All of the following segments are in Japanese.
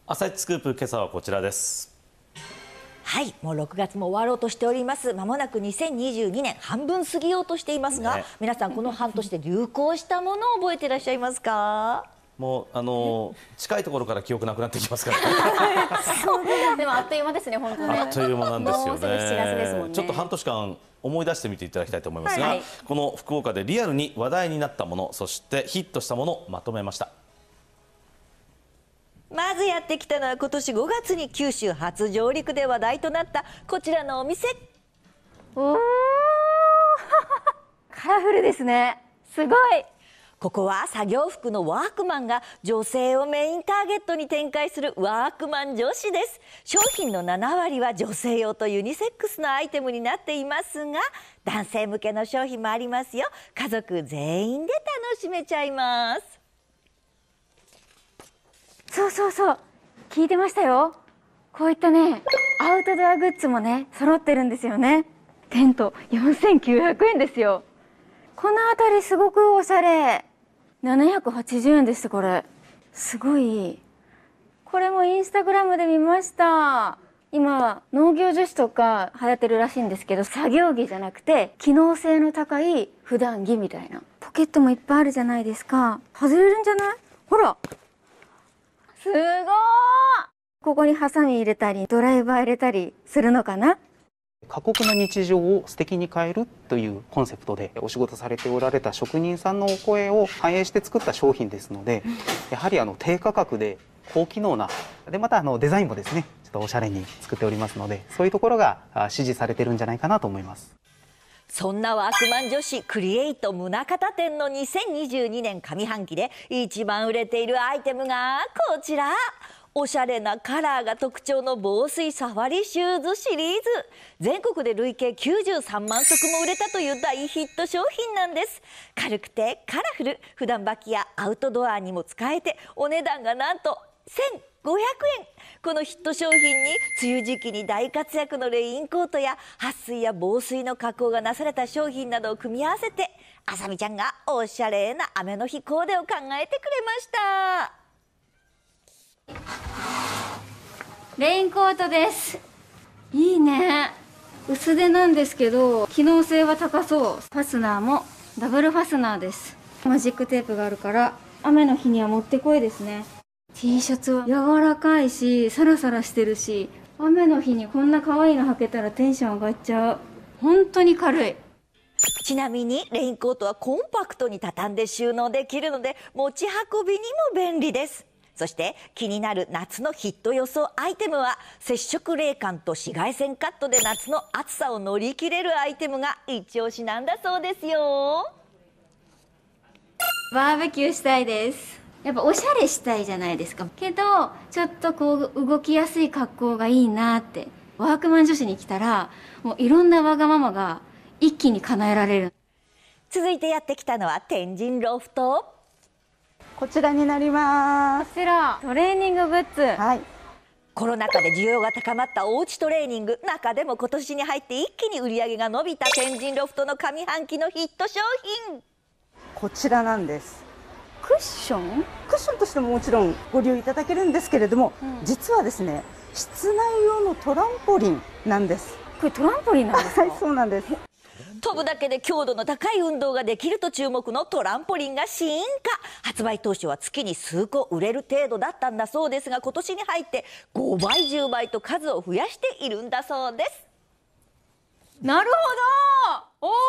朝一スクープ、今朝はこちらです。 はい、もう6月も終わろうとしております。まもなく2022年半分過ぎようとしていますが、皆さんこの半年で流行したものを覚えていらっしゃいますか？ もう近いところから記憶なくなってきますからでもあっという間ですね、本当ね。 あっという間なんですよね。 もうすぐ7月ですもんね。 ちょっと半年間思い出してみていただきたいと思いますが、この福岡でリアルに話題になったもの、そしてヒットしたものをまとめました。 まずやってきたのは今年5月に九州初上陸で話題となったこちらのお店。 おーカラフルですね。すごい。 ここは作業服のワークマンが女性をメインターゲットに展開するワークマン女子です。商品の7割は女性用とユニセックスのアイテムになっていますが、男性向けの商品もありますよ。家族全員で楽しめちゃいます。 そうそうそう、聞いてましたよ。こういったね、アウトドアグッズもね、揃ってるんですよね。テント4900円ですよ。この辺りすごくおしゃれ。780円です。これすごい。これもインスタグラムで見ました。今農業女子とか流行ってるらしいんですけど、作業着じゃなくて機能性の高い普段着みたいな。ポケットもいっぱいあるじゃないですか。外れるんじゃない？ほら、すごー。ここにハサミ入れたりドライバー入れたりするのかな。 過酷な日常を素敵に変えるというコンセプトでお仕事されておられた職人さんのお声を反映して作った商品ですので、やはり低価格で高機能なで、またデザインもですね、ちょっとおしゃれに作っておりますので、そういうところが支持されてるんじゃないかなと思います。 そんなワークマン女子クリエイト宗像店の2022年上半期で一番売れているアイテムがこちら。おしゃれなカラーが特徴の防水サファリシューズシリーズ。全国で累計93万足も売れたという大ヒット商品なんです。軽くてカラフル、普段履きやアウトドアにも使えて、お値段がなんと1500円。このヒット商品に梅雨時期に大活躍のレインコートや撥水や防水の加工がなされた商品などを組み合わせて、あさみちゃんがおしゃれな雨の日コーデを考えてくれました。 レインコートです。いいね。薄手なんですけど機能性は高そう。ファスナーもダブルファスナーです。マジックテープがあるから雨の日にはもってこいですね。 T シャツは柔らかいしサラサラしてるし、雨の日にこんな可愛いの履けたらテンション上がっちゃう。本当に軽い。 ちなみにレインコートはコンパクトに畳んで収納できるので持ち運びにも便利です。そして気になる夏のヒット予想アイテムは接触冷感と紫外線カットで夏の暑さを乗り切れるアイテムが一押しなんだそうですよ。 バーベキューしたいです。やっぱおしゃれしたいじゃないですか。けどちょっとこう動きやすい格好がいいなって。ワークマン女子に来たらもういろんなわがままが一気に叶えられる。 続いてやってきたのは天神ロフト。 こちらになります。 こちらトレーニンググッズ。 はい。 コロナ禍で需要が高まったおうちトレーニング、中でも今年に入って一気に売り上げが伸びた天神ロフトの上半期のヒット商品。 こちらなんです。 クッション？ クッションとしてももちろんご利用いただけるんですけれども、実はですね、室内用のトランポリンなんです。 これトランポリンなんですか？ はい、そうなんです。 飛ぶだけで強度の高い運動ができると注目のトランポリンが進化。発売当初は月に数個売れる程度だったんだそうですが、今年に入って5倍10倍と数を増やしているんだそうです。 なるほど。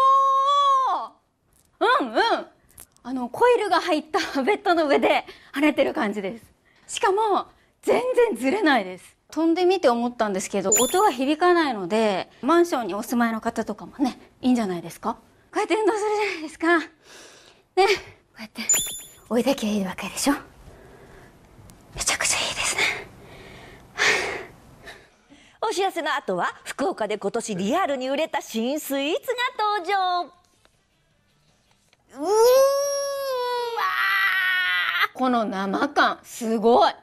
コイルが入ったベッドの上で跳ねてる感じです。しかも全然ずれないです。飛んでみて思ったんですけど、音が響かないのでマンションにお住まいの方とかもね、いいんじゃないですか。こうやって運動するじゃないですかね。こうやって置いてきゃいいわけでしょ。めちゃくちゃいいですね。 お知らせの後は福岡で今年リアルに売れた新スイーツが登場。 この生感すごい。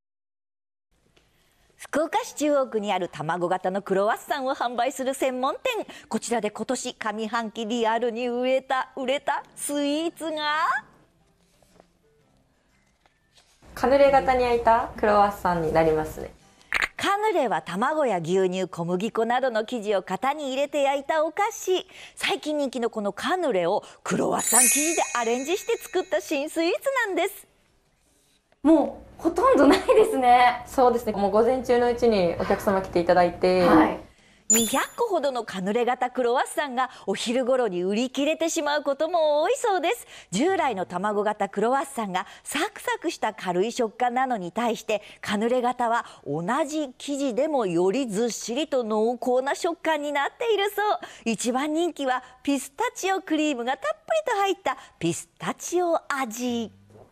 福岡市中央区にある卵型のクロワッサンを販売する専門店。こちらで今年上半期リアルに売れたスイーツがカヌレ型に焼いたクロワッサンになりますね。 カヌレは卵や牛乳、小麦粉などの生地を型に入れて焼いたお菓子。最近人気のこのカヌレをクロワッサン生地でアレンジして作った新スイーツなんです。 もうほとんどないですね。 そうですね。もう午前中のうちにお客様来ていただいて、 はい、 200個ほどのカヌレ型クロワッサンがお昼頃に売り切れてしまうことも多いそうです。従来の卵型クロワッサンがサクサクした軽い食感なのに対して、カヌレ型は同じ生地でもよりずっしりと濃厚な食感になっているそう。一番人気はピスタチオクリームがたっぷりと入ったピスタチオ味。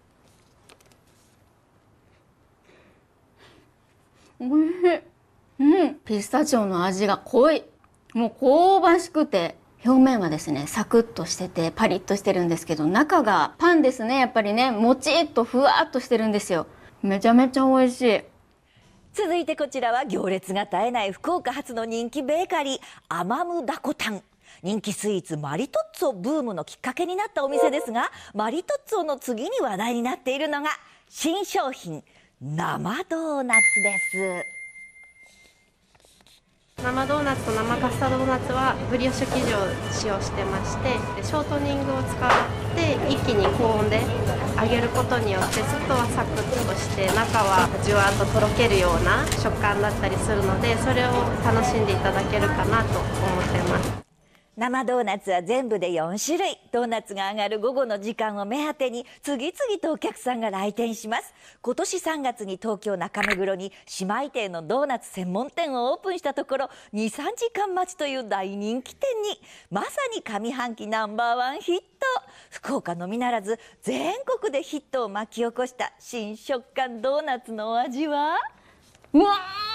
おいしい。ピスタチオの味が濃い。もう香ばしくて、表面はですねサクッとしててパリッとしてるんですけど、中がパンですね。やっぱりね、もちっとふわっとしてるんですよ。めちゃめちゃ美味しい。 続いてこちらは行列が絶えない福岡発の人気ベーカリー、アマムダコタン。人気スイーツマリトッツォブームのきっかけになったお店ですが、マリトッツォの次に話題になっているのが新商品、生ドーナツです。 生ドーナツと生カスタードドーナツはブリオッシュ生地を使用してまして、ショートニングを使って一気に高温で揚げることによって外はサクッとして中はじゅわっととろけるような食感だったりするので、それを楽しんでいただけるかなと思ってます。 生ドーナツは全部で4種類。ドーナツが上がる午後の時間を目当てに次々とお客さんが来店します。今年3月に東京中目黒に姉妹店のドーナツ専門店をオープンしたところ、 2,3 時間待ちという大人気店に。まさに上半期ナンバー1ヒット。福岡のみならず全国でヒットを巻き起こした新食感ドーナツのお味は？ うわ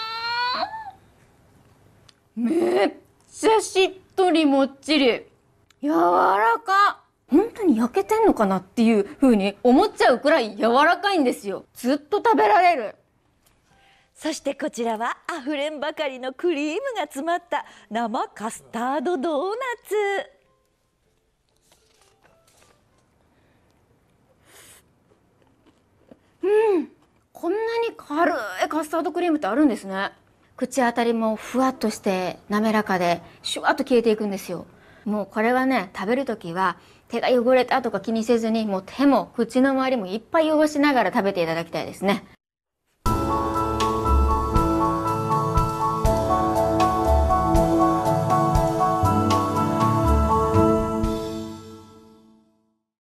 ー、めっちゃしっとりもっちり、柔らか。本当に焼けてんのかなっていう風に思っちゃうくらい柔らかいんですよ。ずっと食べられる。 そしてこちらはあふれんばかりのクリームが詰まった生カスタードドーナツ。 こんなに軽いカスタードクリームってあるんですね。口当たりもふわっとして滑らかでシュワッと消えていくんですよ。もうこれはね、食べるときは手が汚れたとか気にせずに、もう手も口の周りもいっぱい汚しながら食べていただきたいですね。